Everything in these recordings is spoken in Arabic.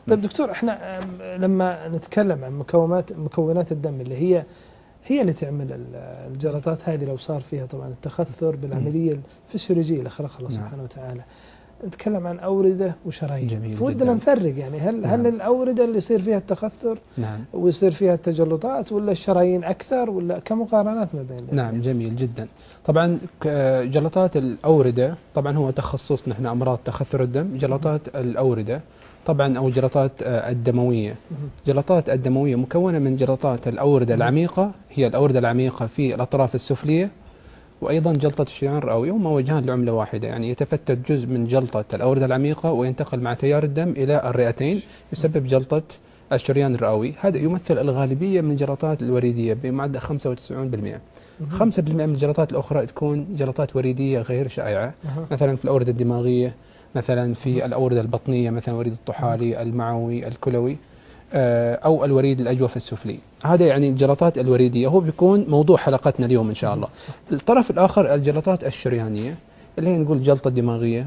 طيب دكتور، احنا لما نتكلم عن مكونات الدم اللي هي اللي تعمل الجلطات هذه، لو صار فيها طبعا التخثر بالعمليه الفسيولوجيه اللي خلقها الله سبحانه وتعالى، نتكلم عن أوردة وشرايين. فودنا نفرق يعني هل الأوردة اللي يصير فيها التخثر ويصير فيها التجلطات، ولا الشرايين أكثر، ولا كمقارنات ما بين؟ نعم، جميل جدا. طبعا جلطات الأوردة طبعا هو تخصصنا احنا أمراض تخثر الدم. جلطات الأوردة طبعا أو جلطات الدموية. جلطات الدموية مكونة من جلطات الأوردة العميقة، هي الأوردة العميقة في الأطراف السفلية، وأيضا جلطة الشريان الرئوي. هما وجهان لعملة واحدة، يعني يتفتت جزء من جلطة الأوردة العميقة وينتقل مع تيار الدم إلى الرئتين يسبب جلطة الشريان الرئوي. هذا يمثل الغالبية من الجلطات الوريدية بمعدل 95%. 5% من الجلطات الأخرى تكون جلطات وريدية غير شائعة، مثلا في الأوردة الدماغية، مثلا في الأوردة البطنية، مثلا وريد الطحالي، المعوي، الكلوي، أو الوريد الأجوف السفلي. هذا يعني الجلطات الوريدية، هو بيكون موضوع حلقتنا اليوم إن شاء الله. الطرف الآخر الجلطات الشريانية اللي هي نقول جلطة دماغية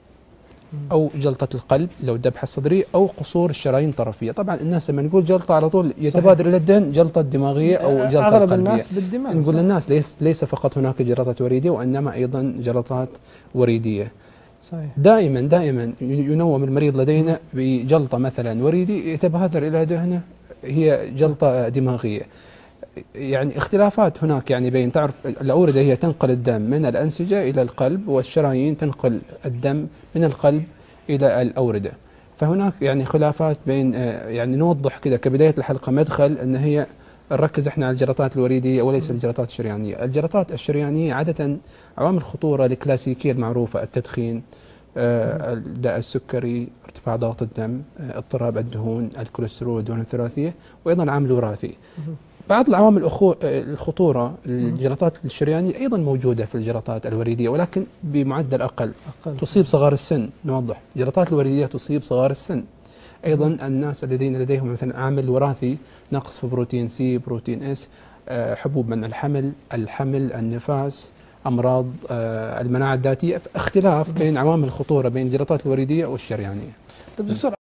أو جلطة القلب لو الذبحة الصدرية، أو قصور الشرايين الطرفية. طبعا الناس لما نقول جلطة على طول يتبادر إلى الذهن جلطة دماغية أو جلطة أغلب قلبية. الناس بالدماغ. نقول للناس ليس فقط هناك جلطات وريدية، وإنما أيضا جلطات وريدية. صحيح. دائما ينوم المريض لدينا بجلطة مثلا وريدي يتبادر إلى ذهنه هي جلطة دماغية. يعني اختلافات هناك، يعني بين، تعرف الأوردة هي تنقل الدم من الأنسجة إلى القلب، والشرايين تنقل الدم من القلب إلى الأوردة. فهناك يعني خلافات بين، يعني نوضح كذا كبداية الحلقة مدخل أن هي نركز احنا على الجلطات الوريدية وليس الجلطات الشريانية. الجلطات الشريانية عادة عوامل الخطورة الكلاسيكية المعروفة: التدخين، الداء السكري، ارتفاع ضغط الدم، اضطراب الدهون، الكوليسترول، الدهون الثلاثية، وأيضا عامل وراثي. بعض العوامل الخطورة الجلطات الشريانية أيضا موجودة في الجلطات الوريدية، ولكن بمعدل أقل. تصيب صغار السن، نوضح الجلطات الوريدية تصيب صغار السن. أيضا الناس الذين لديهم مثلا عامل وراثي، نقص في بروتين سي، بروتين اس، حبوب منع الحمل، النفاس، أمراض المناعة الذاتية. اختلاف بين عوامل الخطورة بين الجلطات الوريدية والشريانية. طيب دكتور،